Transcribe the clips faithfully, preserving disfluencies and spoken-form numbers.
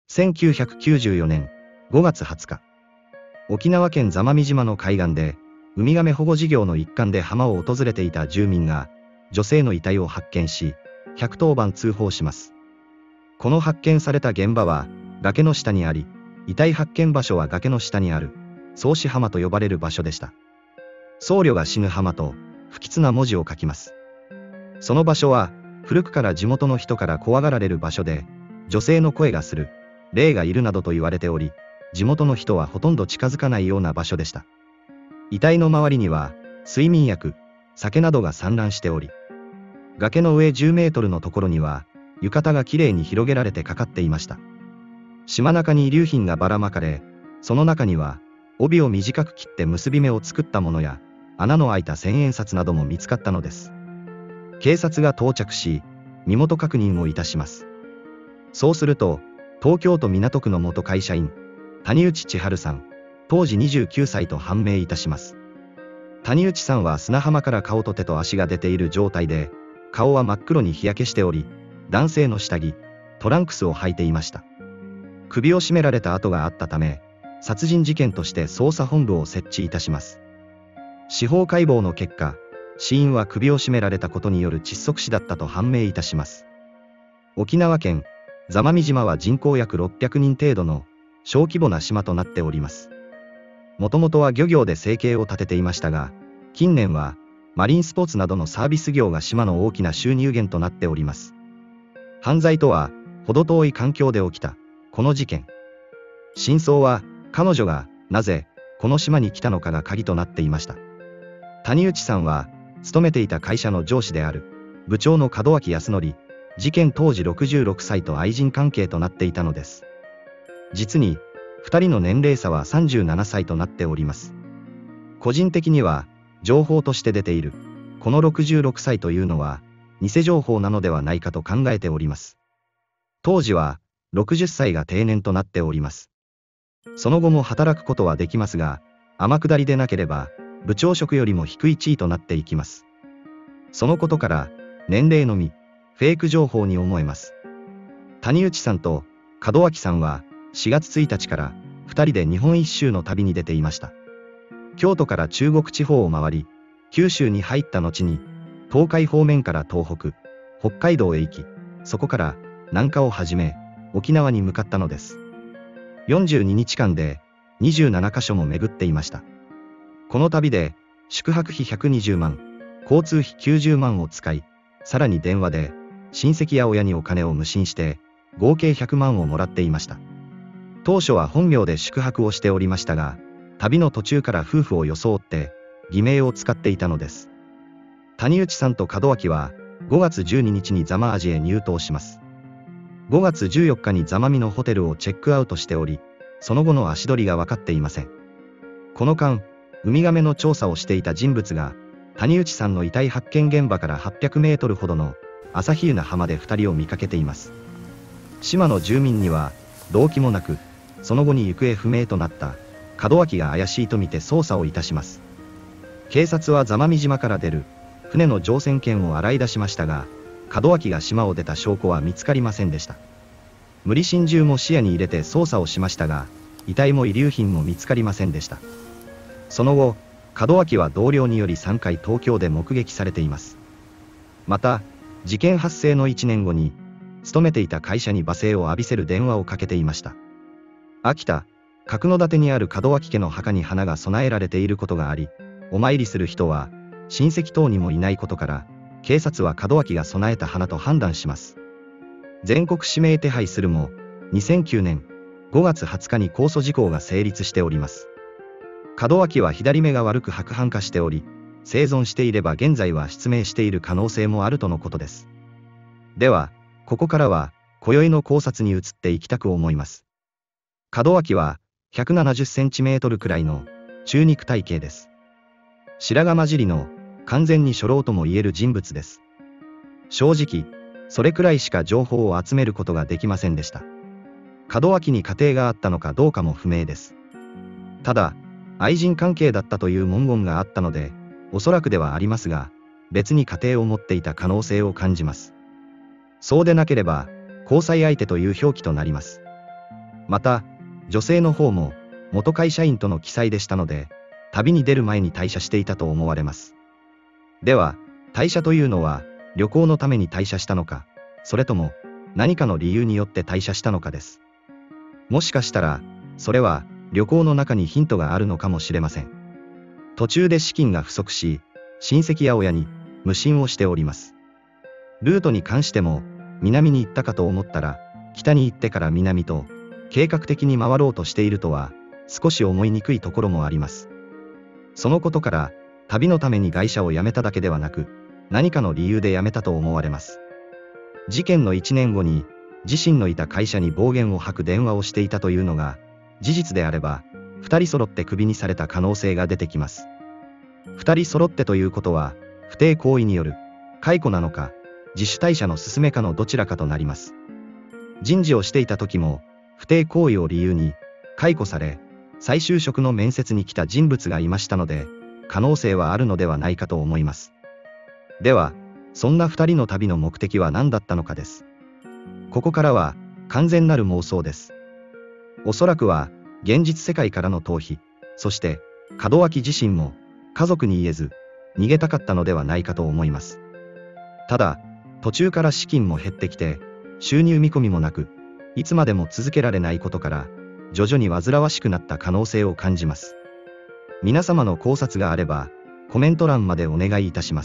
せんきゅうひゃくきゅうじゅうよねんごがつはつか、沖縄県座間味島の海岸で、ウミガメ保護事業の一環で浜を訪れていた住民が、女性の遺体を発見し、ひゃくとおばん通報します。この発見された現場は、崖の下にあり、遺体発見場所は崖の下にある、草子浜と呼ばれる場所でした。僧侶が死ぬ浜と、不吉な文字を書きます。その場所は、古くから地元の人から怖がられる場所で、女性の声がする、霊がいるなどと言われており、地元の人はほとんど近づかないような場所でした。遺体の周りには、睡眠薬、酒などが散乱しており、崖の上じゅうメートルのところには、浴衣がきれいに広げられてかかっていました。島中に遺留品がばらまかれ、その中には、帯を短く切って結び目を作ったものや、穴の開いた千円札なども見つかったのです。警察が到着し、身元確認をいたします。そうすると、東京都港区の元会社員、谷内千春さん、当時にじゅうきゅうさいと判明いたします。谷内さんは砂浜から顔と手と足が出ている状態で、顔は真っ黒に日焼けしており、男性の下着、トランクスを履いていました。首を絞められた跡があったため、殺人事件として捜査本部を設置いたします。司法解剖の結果、死因は首を絞められたことによる窒息死だったと判明いたします。沖縄県座間味島は人口約ろっぴゃくにん程度の小規模な島となっております。もともとは漁業で生計を立てていましたが、近年はマリンスポーツなどのサービス業が島の大きな収入源となっております。犯罪とは程遠い環境で起きたこの事件。真相は彼女がなぜこの島に来たのかが鍵となっていました。谷内さんは勤めていた会社の上司である部長の門脇康則、事件当時ろくじゅうろくさいと愛人関係となっていたのです。実にふたりの年齢差はさんじゅうななさいとなっております。個人的には情報として出ているこのろくじゅうろくさいというのは偽情報なのではないかと考えております。当時はろくじゅっさいが定年となっております。その後も働くことはできますが、天下りでなければ部長職よりも低い地位となっていきます。そのことから年齢のみフェイク情報に思えます。谷内さんと門脇さんはしがつついたちからふたりで日本一周の旅に出ていました。京都から中国地方を回り、九州に入った後に東海方面から東北、北海道へ行き、そこから南下をはじめ沖縄に向かったのです。よんじゅうににちかんでにじゅうななかしょも巡っていました。この旅で宿泊費ひゃくにじゅうまん、交通費きゅうじゅうまんを使い、さらに電話で親戚や親にお金を無心して合計ひゃくまんをもらっていました。当初は本名で宿泊をしておりましたが、旅の途中から夫婦を装って偽名を使っていたのです。谷内さんと門脇はごがつじゅうににちに座間味へ入島します。ごがつじゅうよっかに座間味のホテルをチェックアウトしており、その後の足取りが分かっていません。この間、ウミガメの調査をしていた人物が、谷内さんの遺体発見現場からはっぴゃくメートルほどの朝日浦浜でふたりを見かけています。島の住民には動機もなく、その後に行方不明となった門脇が怪しいとみて捜査をいたします。警察は座間味島から出る船の乗船券を洗い出しましたが、門脇が島を出た証拠は見つかりませんでした。無理心中も視野に入れて捜査をしましたが、遺体も遺留品も見つかりませんでした。その後、門脇は同僚によりさんかい東京で目撃されています。また、事件発生のいちねんごに、勤めていた会社に罵声を浴びせる電話をかけていました。秋田、角館にある門脇家の墓に花が供えられていることがあり、お参りする人は親戚等にもいないことから、警察は門脇が供えた花と判断します。全国指名手配するも、にせんきゅうねんごがつはつかに公訴時効が成立しております。門脇は左目が悪く白斑化しており、生存していれば現在は失明している可能性もあるとのことです。では、ここからは、今宵の考察に移っていきたく思います。門脇は、ひゃくななじゅっセンチメートルくらいの中肉体型です。白髪混じりの完全に初老とも言える人物です。正直、それくらいしか情報を集めることができませんでした。門脇に家庭があったのかどうかも不明です。ただ、愛人関係だったという文言があったので、おそらくではありますが、別に家庭を持っていた可能性を感じます。そうでなければ、交際相手という表記となります。 また、女性の方も元会社員との記載でしたので、旅に出る前に退社していたと思われます。では、退社というのは旅行のために退社したのか、それとも何かの理由によって退社したのかです。もしかしたら、それは旅行の中にヒントがあるのかもしれません。途中で資金が不足し、親戚や親に無心をしております。ルートに関しても、南に行ったかと思ったら、北に行ってから南と、計画的に回ろうとしているとは、少し思いにくいところもあります。そのことから、旅のために会社を辞めただけではなく、何かの理由で辞めたと思われます。事件のいちねんごに、自身のいた会社に暴言を吐く電話をしていたというのが、事実であれば、二人揃ってクビにされた可能性が出てきます。二人揃ってということは、不貞行為による解雇なのか、自主退社の勧めかのどちらかとなります。人事をしていた時も、不貞行為を理由に解雇され、再就職の面接に来た人物がいましたので、可能性はあるのではないかと思います。では、そんな二人の旅の目的は何だったのかです。ここからは完全なる妄想です。おそらくは現実世界からの逃避、そして門脇自身も家族に言えず逃げたかったのではないかと思います。ただ、途中から資金も減ってきて、収入見込みもなく、いつまでも続けられないことから、徐々に煩わしくなった可能性を感じます。皆様の考察があれば、コメント欄までお願いいたします。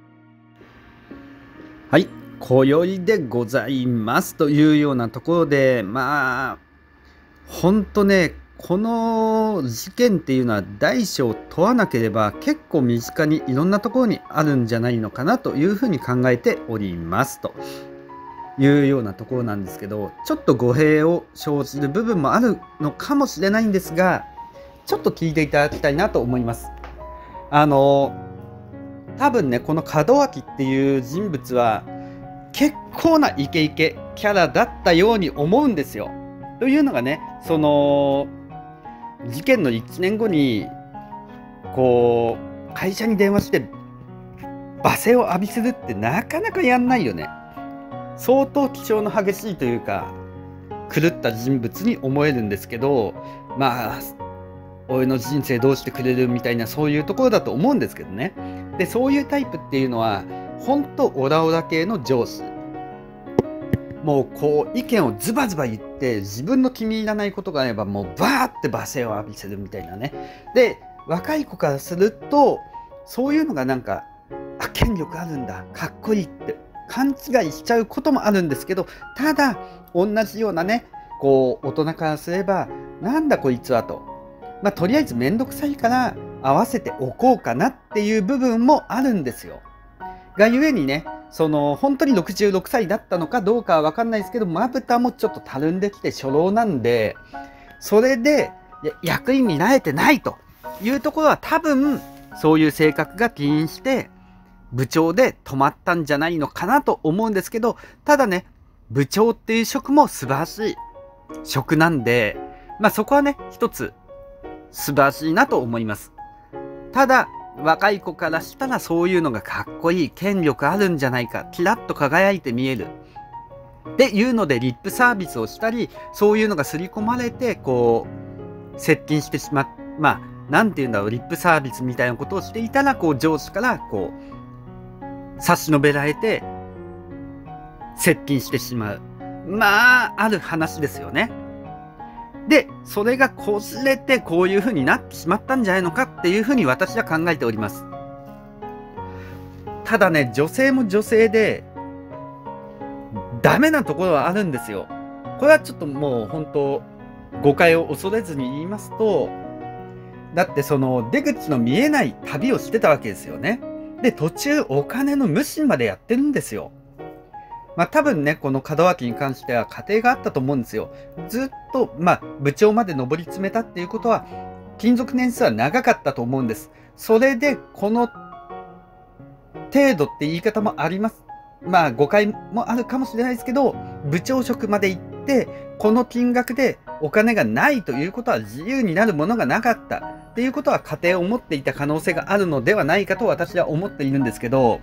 はい、今宵でございますというようなところで、まあ、ほんとね、この事件っていうのは大小問わなければ結構身近にいろんなところにあるんじゃないのかなというふうに考えておりますというようなところなんですけど、ちょっと語弊を生じる部分もあるのかもしれないんですが、ちょっと聞いていただきたいなと思います。あの多分ね、この門脇っていう人物は結構なイケイケキャラだったように思うんですよ。というのがね、その事件のいちねんごにこう会社に電話して罵声を浴びせるってなかなかやんないよね。相当気性の激しいというか狂った人物に思えるんですけど、まあ俺の人生どうしてくれるみたいな、そういうところだと思うんですけどね。でそういうタイプっていうのは本当オラオラ系の上司、もうこう意見をズバズバ言って自分の気に入らないことがあればもうバーって罵声を浴びせるみたいなね。で若い子からするとそういうのがなんか、あ、権力あるんだ、かっこいいって勘違いしちゃうこともあるんですけど、ただ同じようなね、こう大人からすればなんだこいつはと、まあとりあえず面倒くさいから合わせておこうかなっていう部分もあるんですよ。がゆえにね、その本当にろくじゅうろくさいだったのかどうかは分かんないですけど、まぶたもちょっとたるんできて初老なんで、それで役員になれてないというところは多分そういう性格が起因して部長で止まったんじゃないのかなと思うんですけど、ただね、部長っていう職も素晴らしい職なんで、まあそこはね一つ素晴らしいなと思います。ただ若い子からしたらそういうのがかっこいい、権力あるんじゃないか、キラッと輝いて見えるっていうのでリップサービスをしたり、そういうのが刷り込まれてこう接近してしまっ、まあなんて言うんだろう、リップサービスみたいなことをしていたら、こう上司からこう差し伸べられて接近してしまう、まあある話ですよね。でそれがこじれてこういう風になってしまったんじゃないのかっていう風に私は考えております。ただね、女性も女性でダメなところはあるんですよ。これはちょっともう本当誤解を恐れずに言いますと、だってその出口の見えない旅をしてたわけですよね。で途中お金の無心までやってるんですよ。まあ多分ね、この門脇に関しては家庭があったと思うんですよ。ずっと、まあ部長まで上り詰めたっていうことは、勤続年数は長かったと思うんです。それで、この程度って言い方もあります。まあ誤解もあるかもしれないですけど、部長職まで行って、この金額でお金がないということは自由になるものがなかったっていうことは家庭を持っていた可能性があるのではないかと私は思っているんですけど、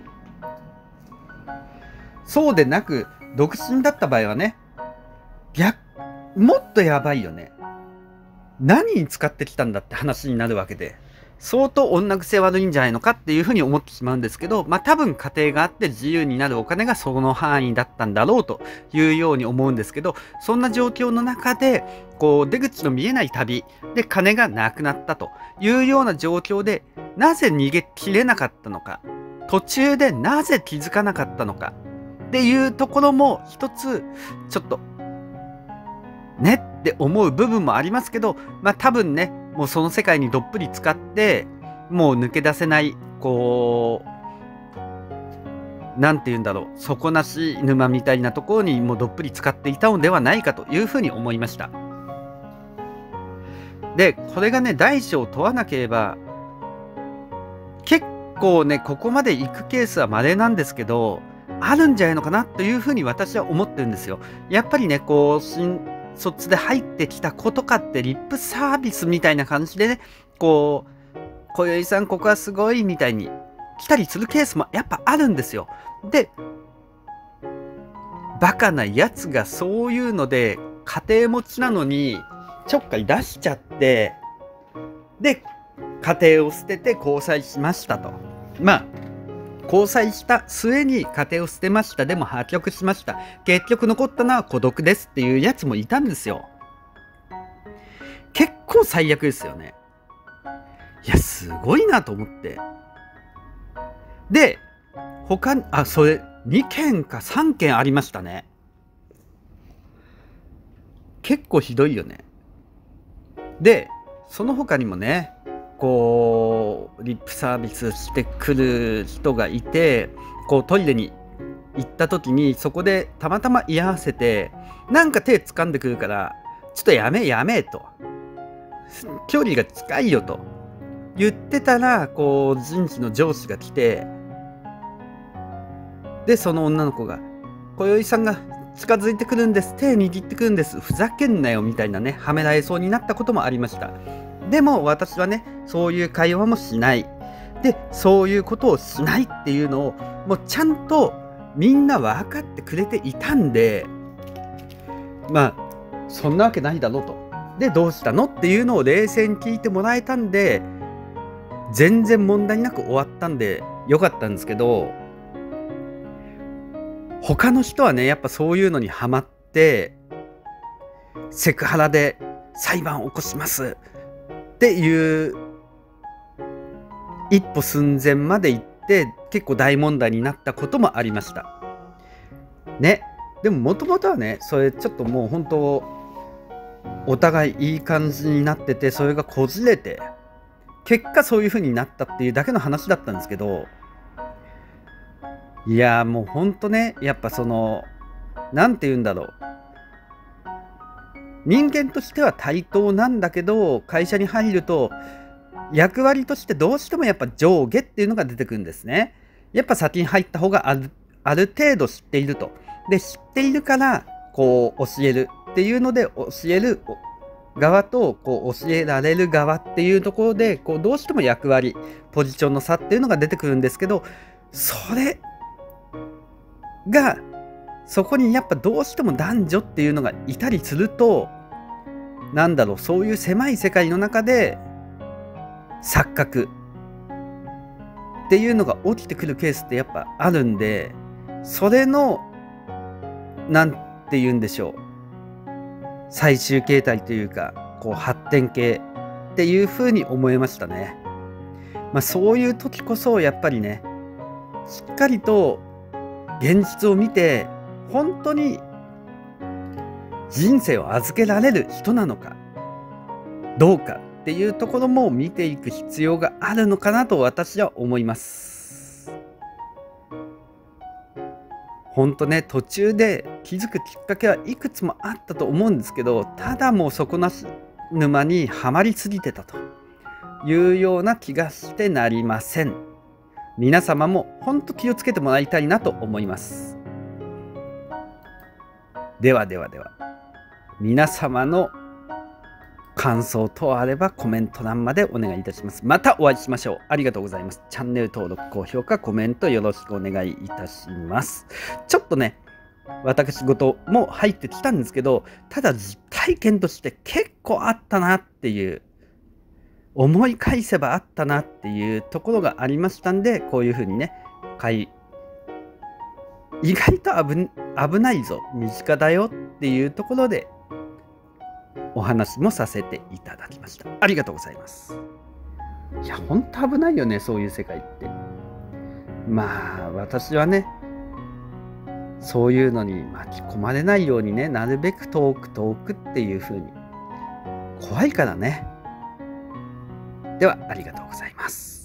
そうでなく独身だった場合はね、逆もっとやばいよね。何に使ってきたんだって話になるわけで、相当女癖悪いんじゃないのかっていうふうに思ってしまうんですけど、まあ多分家庭があって自由になるお金がその範囲だったんだろうというように思うんですけど、そんな状況の中でこう出口の見えない旅で金がなくなったというような状況で、なぜ逃げ切れなかったのか、途中でなぜ気づかなかったのかっていうところも一つちょっとねって思う部分もありますけど、まあ多分ね、もうその世界にどっぷり使ってもう抜け出せない、こうなんて言うんだろう、底なし沼みたいなところにもうどっぷり使っていたのではないかというふうに思いました。でこれがね、大小問わなければ結構ね、ここまで行くケースは稀なんですけど、あるんじゃないのかなというふうに私は思ってるんですよ。やっぱりね、こう新卒で入ってきた子とかってリップサービスみたいな感じでね、こう今宵さんここはすごいみたいに来たりするケースもやっぱあるんですよ。でバカなやつがそういうので家庭持ちなのにちょっかい出しちゃって、で家庭を捨てて交際しましたと。まあ交際した末に家庭を捨てました。でも破局しました。結局残ったのは孤独ですっていうやつもいたんですよ。結構最悪ですよね。いやすごいなと思って。で他にあそれにけんかさんけんありましたね。結構ひどいよね。でその他にもね、こうリップサービスしてくる人がいて、こうトイレに行った時にそこでたまたま居合わせて、なんか手掴んでくるからちょっとやめやめと、距離が近いよと言ってたら、こう人事の上司が来て、でその女の子が「今宵さんが近づいてくるんです、手握ってくるんです、ふざけんなよ」みたいなね、はめられそうになったこともありました。でも私はね、そういう会話もしないで、そういうことをしないっていうのをもうちゃんとみんな分かってくれていたんで、まあそんなわけないだろうと。でどうしたのっていうのを冷静に聞いてもらえたんで、全然問題なく終わったんでよかったんですけど、他の人はね、やっぱそういうのにハマってセクハラで裁判を起こしますっていう一歩寸前まで行って結構大問題になったこともありましたね。でももともとはね、それちょっともう本当お互いいい感じになってて、それがこじれて結果そういう風になったっていうだけの話だったんですけど、いやもうほんとね、やっぱその何て言うんだろう、人間としては対等なんだけど、会社に入ると役割としてどうしてもやっぱ上下っていうのが出てくるんですね。やっぱ先に入った方がある、ある程度知っていると。で知っているからこう教えるっていうので、教える側とこう教えられる側っていうところで、こうどうしても役割ポジションの差っていうのが出てくるんですけど、それがそこにやっぱどうしても男女っていうのがいたりすると、なんだろう、そういう狭い世界の中で錯覚っていうのが起きてくるケースってやっぱあるんで、それのなんて言うんでしょう、最終形態というかこう発展系っていう風に思いましたね。まあそういう時こそやっぱりね、しっかりと現実を見て本当に人生を預けられる人なのかどうかっていうところも見ていく必要があるのかなと私は思います。本当ね、途中で気づくきっかけはいくつもあったと思うんですけど、ただもう底なし沼にはまりすぎてたというような気がしてなりません。皆様も本当気をつけてもらいたいなと思います。ではではでは、皆様の感想等あればコメント欄までお願いいたします。またお会いしましょう。ありがとうございます。チャンネル登録、高評価、コメントよろしくお願いいたします。ちょっとね、 私事も入ってきたんですけど、ただ実体験として結構あったなっていう、思い返せばあったなっていうところがありましたんで、こういうふうにね、意外と危危ないぞ、身近だよっていうところでお話もさせていただきました。ありがとうございます。いや、ほんと危ないよね、そういう世界って。まあ、私はね、そういうのに巻き込まれないようにね、なるべく遠く遠くっていう風に。怖いからね。では、ありがとうございます。